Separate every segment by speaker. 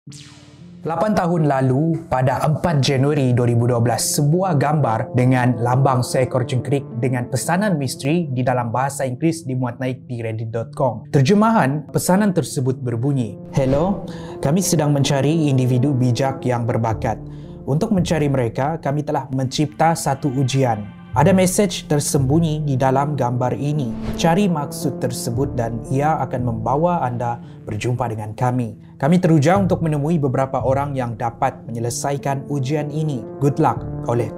Speaker 1: 8 tahun lalu, pada 4 Januari 2012, sebuah gambar dengan lambang seekor cengkerik dengan pesanan misteri di dalam bahasa Inggeris dimuat naik di reddit.com. Terjemahan pesanan tersebut berbunyi, "Hello, kami sedang mencari individu bijak yang berbakat. Untuk mencari mereka, kami telah mencipta satu ujian. Ada mesej tersembunyi di dalam gambar ini. Cari maksud tersebut dan ia akan membawa anda berjumpa dengan kami. Kami teruja untuk menemui beberapa orang yang dapat menyelesaikan ujian ini. Good luck," oleh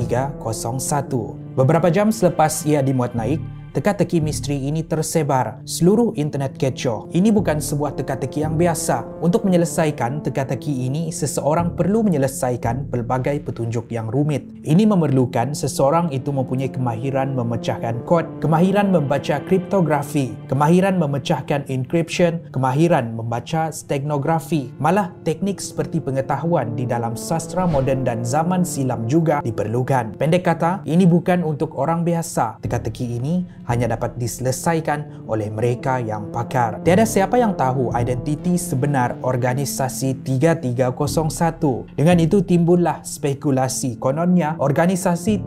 Speaker 1: 3301. Beberapa jam selepas ia dimuat naik, teka-teki misteri ini tersebar seluruh internet kecoh. Ini bukan sebuah teka-teki yang biasa. Untuk menyelesaikan teka-teki ini, seseorang perlu menyelesaikan pelbagai petunjuk yang rumit. Ini memerlukan seseorang itu mempunyai kemahiran memecahkan kod, kemahiran membaca kriptografi, kemahiran memecahkan encryption, kemahiran membaca stenografi. Malah teknik seperti pengetahuan di dalam sastra moden dan zaman silam juga diperlukan. Pendek kata, ini bukan untuk orang biasa. Teka-teki ini hanya dapat diselesaikan oleh mereka yang pakar. Tiada siapa yang tahu identiti sebenar organisasi 3301. Dengan itu timbullah spekulasi. Kononnya, organisasi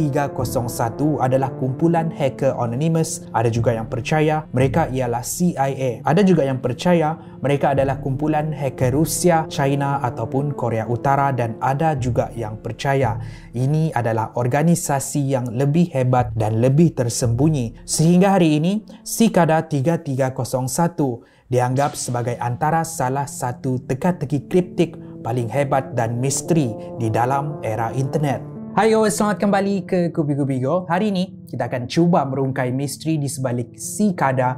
Speaker 1: 3301 adalah kumpulan hacker anonymous. Ada juga yang percaya mereka ialah CIA. Ada juga yang percaya mereka adalah kumpulan hacker Rusia, China ataupun Korea Utara, dan ada juga yang percaya ini adalah organisasi yang lebih hebat dan lebih tersembunyi. Sehingga hari ini, Cicada 3301 dianggap sebagai antara salah satu teka-teki kriptik paling hebat dan misteri di dalam era internet. Hai selamat kembali ke Kubigo. Hari ini kita akan cuba merungkai misteri di sebalik Cicada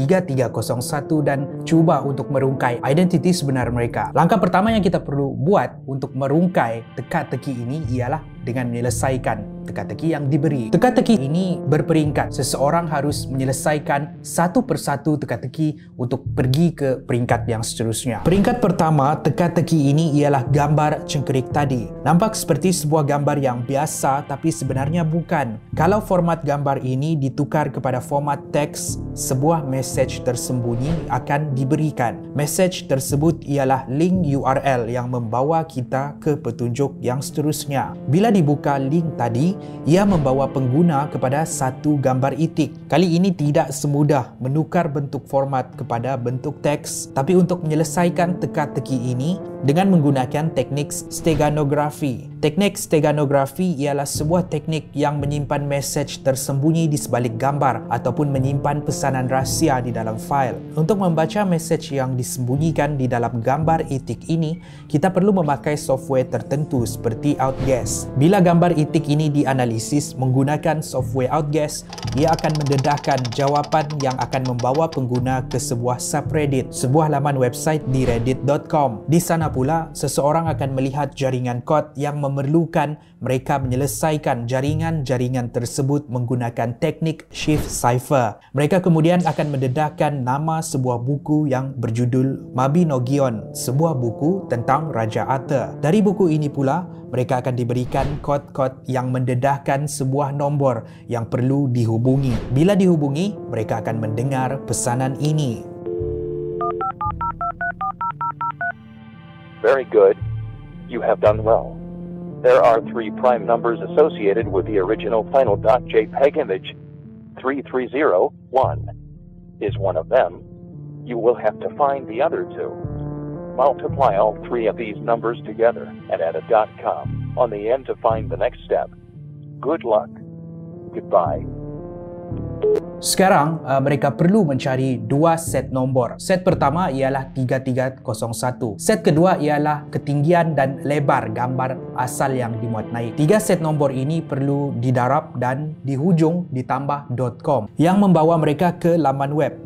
Speaker 1: 3301 dan cuba untuk merungkai identiti sebenar mereka. Langkah pertama yang kita perlu buat untuk merungkai teka-teki ini ialah dengan menyelesaikan teka-teki yang diberi. Teka-teki ini berperingkat. Seseorang harus menyelesaikan satu persatu teka-teki untuk pergi ke peringkat yang seterusnya. Peringkat pertama teka-teki ini ialah gambar cengkerik tadi. Nampak seperti sebuah gambar yang biasa, tapi sebenarnya bukan. Kalau format gambar ini ditukar kepada format teks, sebuah mesej tersembunyi akan diberikan. Mesej tersebut ialah link URL yang membawa kita ke petunjuk yang seterusnya. Bila dibuka link tadi, ia membawa pengguna kepada satu gambar itik. Kali ini tidak semudah menukar bentuk format kepada bentuk teks, tapi untuk menyelesaikan teka-teki ini dengan menggunakan teknik steganografi. Teknik steganografi ialah sebuah teknik yang menyimpan mesej tersembunyi di sebalik gambar ataupun menyimpan pesanan rahsia di dalam file. Untuk membaca mesej yang disembunyikan di dalam gambar itik ini, kita perlu memakai software tertentu seperti Outguess. Bila gambar itik ini dianalisis menggunakan software Outguess, ia akan mendedahkan jawapan yang akan membawa pengguna ke sebuah subreddit, sebuah laman website di reddit.com. Di sana pula, seseorang akan melihat jaringan kod yang memerlukan mereka menyelesaikan jaringan-jaringan tersebut menggunakan teknik shift cipher. Mereka kemudian akan mendedahkan nama sebuah buku yang berjudul Mabinogion, sebuah buku tentang Raja Arthur. Dari buku ini pula, mereka akan diberikan kod-kod yang mendedahkan sebuah nombor yang perlu dihubungi. Bila dihubungi, mereka akan mendengar pesanan ini.
Speaker 2: Very good. You have done well. There are 3 prime numbers associated with the original final.jpg image. 3301 is one of them. You will have to find the other 2. Multiply all 3 of these numbers together and add a .com on the end to find the next step. Good luck. Goodbye.
Speaker 1: Sekarang, mereka perlu mencari 2 set nombor. Set pertama ialah 3301. Set kedua ialah ketinggian dan lebar gambar asal yang dimuat naik. 3 set nombor ini perlu didarab dan di hujung ditambah .com yang membawa mereka ke laman web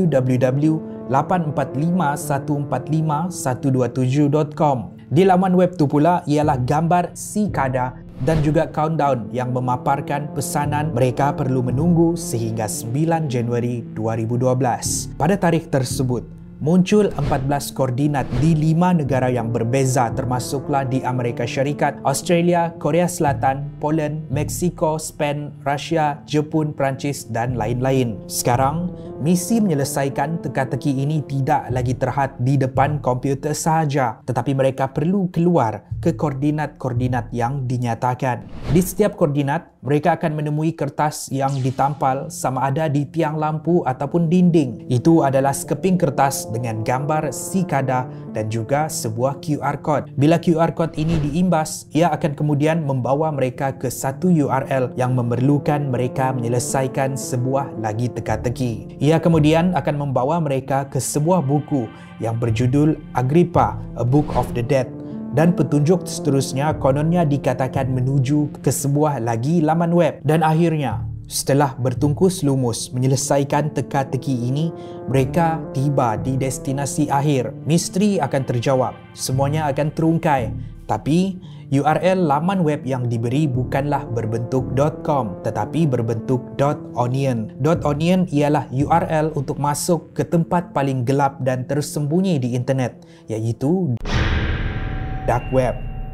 Speaker 1: www.845.145.127.com. Di laman web tu pula ialah gambar Cicada dan juga countdown yang memaparkan pesanan mereka perlu menunggu sehingga 9 Januari 2012. Pada tarikh tersebut, muncul 14 koordinat di 5 negara yang berbeza, termasuklah di Amerika Syarikat, Australia, Korea Selatan, Poland, Meksiko, Spain, Rusia, Jepun, Perancis dan lain-lain. Sekarang, misi menyelesaikan teka-teki ini tidak lagi terhad di depan komputer sahaja, tetapi mereka perlu keluar ke koordinat-koordinat yang dinyatakan. Di setiap koordinat, mereka akan menemui kertas yang ditampal sama ada di tiang lampu ataupun dinding. Itu adalah sekeping kertas dengan gambar sikada dan juga sebuah QR code. Bila QR code ini diimbas, ia akan kemudian membawa mereka ke satu URL yang memerlukan mereka menyelesaikan sebuah lagi teka-teki. Ia kemudian akan membawa mereka ke sebuah buku yang berjudul Agrippa, A Book of the Dead. Dan petunjuk seterusnya kononnya dikatakan menuju ke sebuah lagi laman web. Dan akhirnya, setelah bertungkus lumus menyelesaikan teka-teki ini, mereka tiba di destinasi akhir. Misteri akan terjawab, semuanya akan terungkai. Tapi URL laman web yang diberi bukanlah berbentuk .com tetapi berbentuk .onion. .onion ialah URL untuk masuk ke tempat paling gelap dan tersembunyi di internet, iaitu dark web.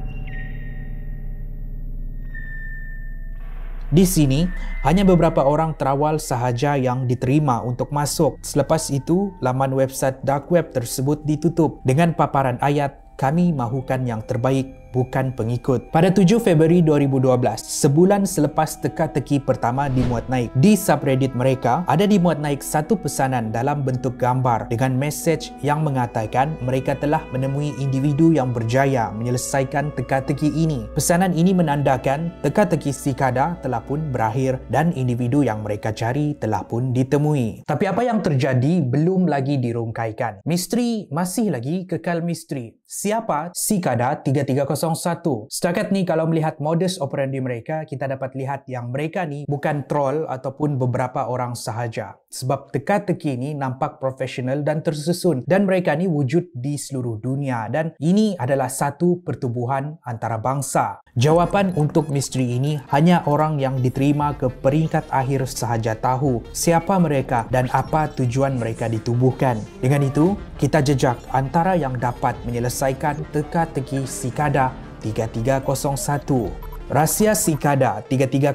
Speaker 1: Di sini, hanya beberapa orang terawal sahaja yang diterima untuk masuk. Selepas itu, laman website dark web tersebut ditutup dengan paparan ayat, "Kami mahukan yang terbaik, bukan pengikut." Pada 7 Februari 2012, sebulan selepas teka-teki pertama dimuat naik, di subreddit mereka ada dimuat naik satu pesanan dalam bentuk gambar dengan mesej yang mengatakan mereka telah menemui individu yang berjaya menyelesaikan teka-teki ini. Pesanan ini menandakan teka-teki sikada telah pun berakhir dan individu yang mereka cari telah pun ditemui. Tapi apa yang terjadi belum lagi dirungkaikan. Misteri masih lagi kekal misteri. Siapa sikada 3301? Setakat ni kalau melihat modus operandi mereka, kita dapat lihat yang mereka ni bukan troll ataupun beberapa orang sahaja. Sebab teka-teki ni nampak profesional dan tersusun dan mereka ni wujud di seluruh dunia dan ini adalah satu pertubuhan antarabangsa. Jawapan untuk misteri ini hanya orang yang diterima ke peringkat akhir sahaja tahu siapa mereka dan apa tujuan mereka ditubuhkan. Dengan itu, kita jejak antara yang dapat menyelesaikan teka-teki sikada 3301. Rahsia sikada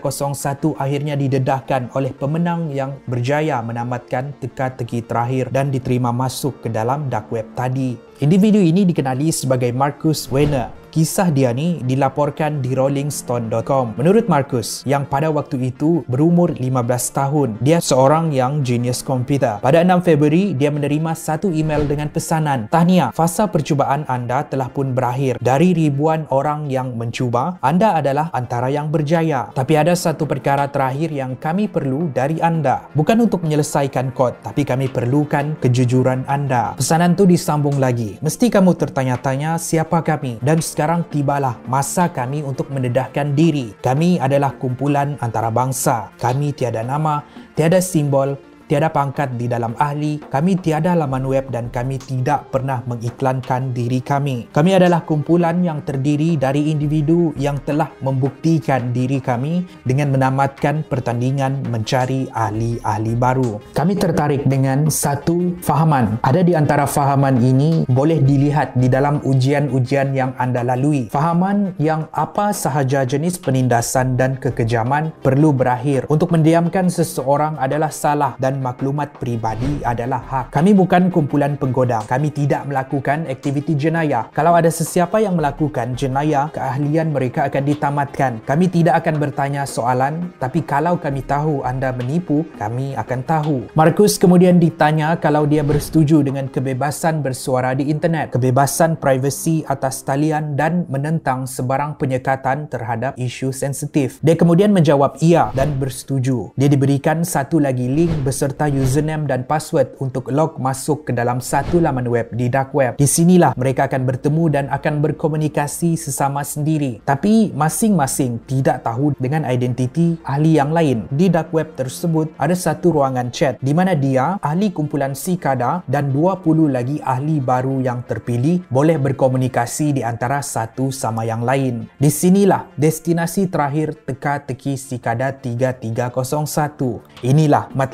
Speaker 1: 3301 akhirnya didedahkan oleh pemenang yang berjaya menamatkan teka-teki terakhir dan diterima masuk ke dalam dark web tadi. Individu ini dikenali sebagai Marcus Werner. Kisah dia ni dilaporkan di rollingstone.com. Menurut Marcus, yang pada waktu itu berumur 15 tahun, dia seorang yang genius komputer. Pada 6 Februari, dia menerima satu email dengan pesanan, "Tahniah, fasa percubaan anda telah pun berakhir. Dari ribuan orang yang mencuba, anda adalah antara yang berjaya. Tapi ada satu perkara terakhir yang kami perlu dari anda. Bukan untuk menyelesaikan kod, tapi kami perlukan kejujuran anda." Pesanan tu disambung lagi, "Mesti kamu tertanya-tanya siapa kami dan sekarang tibalah masa kami untuk mendedahkan diri. Kami adalah kumpulan antarabangsa. Kami tiada nama, tiada simbol, tiada pangkat di dalam ahli, kami tiada laman web dan kami tidak pernah mengiklankan diri kami. Kami adalah kumpulan yang terdiri dari individu yang telah membuktikan diri kami dengan menamatkan pertandingan mencari ahli-ahli baru. Kami tertarik dengan satu fahaman. Ada di antara fahaman ini boleh dilihat di dalam ujian-ujian yang anda lalui. Fahaman yang apa sahaja jenis penindasan dan kekejaman perlu berakhir. Untuk mendiamkan seseorang adalah salah dan maklumat peribadi adalah hak. Kami bukan kumpulan penggoda. Kami tidak melakukan aktiviti jenayah. Kalau ada sesiapa yang melakukan jenayah, keahlian mereka akan ditamatkan. Kami tidak akan bertanya soalan, tapi kalau kami tahu anda menipu, kami akan tahu." Marcus kemudian ditanya kalau dia bersetuju dengan kebebasan bersuara di internet, kebebasan privasi atas talian dan menentang sebarang penyekatan terhadap isu sensitif. Dia kemudian menjawab iya dan bersetuju. Dia diberikan satu lagi link beserta username dan password untuk log masuk ke dalam satu laman web di dark web. Di sinilah mereka akan bertemu dan akan berkomunikasi sesama sendiri. Tapi masing-masing tidak tahu dengan identiti ahli yang lain. Di dark web tersebut ada satu ruangan chat di mana dia, ahli kumpulan sikada dan 20 lagi ahli baru yang terpilih boleh berkomunikasi di antara satu sama yang lain. Di sinilah destinasi terakhir teka-teki sikada 3301. Inilah matlamat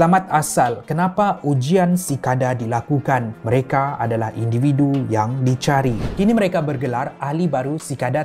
Speaker 1: asal kenapa ujian Cicada dilakukan. Mereka adalah individu yang dicari. Kini mereka bergelar ahli baru Cicada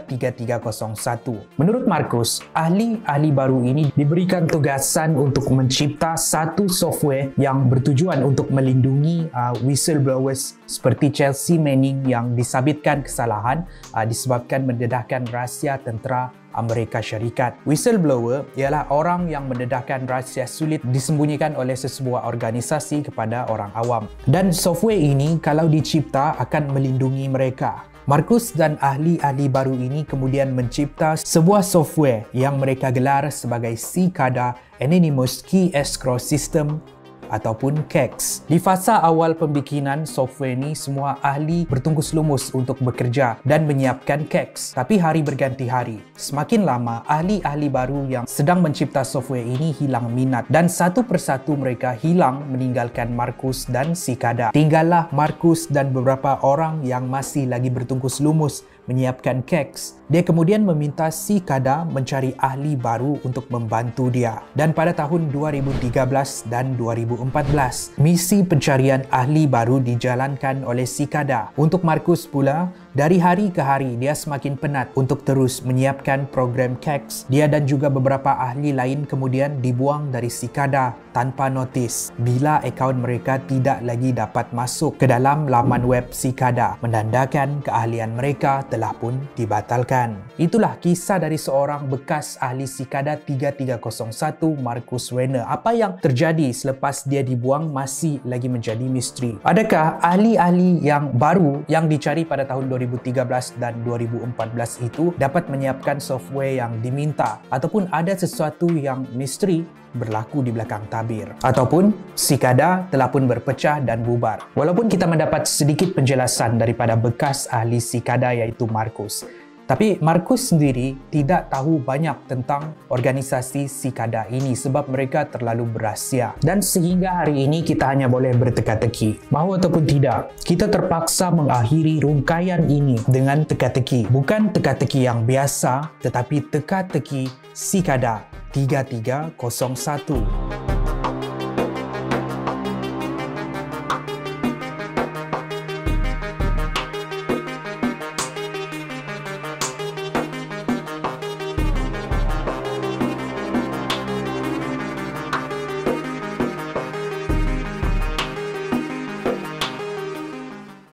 Speaker 1: 3301. Menurut Marcus, ahli baru ini diberikan tugasan untuk mencipta satu software yang bertujuan untuk melindungi whistleblowers seperti Chelsea Manning yang disabitkan kesalahan disebabkan mendedahkan rahsia tentera Amerika Syarikat. Whistleblower ialah orang yang mendedahkan rahsia sulit disembunyikan oleh sesebuah organisasi kepada orang awam. Dan software ini kalau dicipta akan melindungi mereka. Marcus dan ahli-ahli baru ini kemudian mencipta sebuah software yang mereka gelar sebagai Cicada Anonymous Key Escrow System ataupun KEX. Di fasa awal pembikinan software ni, semua ahli bertungkus lumus untuk bekerja dan menyiapkan KEX. Tapi hari berganti hari. Semakin lama, ahli-ahli baru yang sedang mencipta software ini hilang minat dan satu persatu mereka hilang meninggalkan Marcus dan Cicada. Tinggallah Marcus dan beberapa orang yang masih lagi bertungkus lumus menyiapkan KEX. Dia kemudian meminta Cicada mencari ahli baru untuk membantu dia. Dan pada tahun 2013 dan 2014, misi pencarian ahli baru dijalankan oleh Cicada. Untuk Marcus pula, dari hari ke hari dia semakin penat untuk terus menyiapkan program KEX. Dia dan juga beberapa ahli lain kemudian dibuang dari Cicada tanpa notis bila akaun mereka tidak lagi dapat masuk ke dalam laman web Cicada, menandakan keahlian mereka telah pun dibatalkan. Itulah kisah dari seorang bekas ahli Cicada 3301, Marcus Werner. Apa yang terjadi selepas dia dibuang masih lagi menjadi misteri. Adakah ahli-ahli yang baru yang dicari pada tahun 2013 dan 2014 itu dapat menyiapkan software yang diminta, ataupun ada sesuatu yang misteri berlaku di belakang tabir, ataupun Cicada telah pun berpecah dan bubar? Walaupun kita mendapat sedikit penjelasan daripada bekas ahli Cicada iaitu Marcus, tapi Marcus sendiri tidak tahu banyak tentang organisasi Cicada ini sebab mereka terlalu berahsia. Dan sehingga hari ini kita hanya boleh berteka-teki. Mahu ataupun tidak, kita terpaksa mengakhiri rungkaian ini dengan teka-teki. Bukan teka-teki yang biasa, tetapi teka-teki Cicada 3301.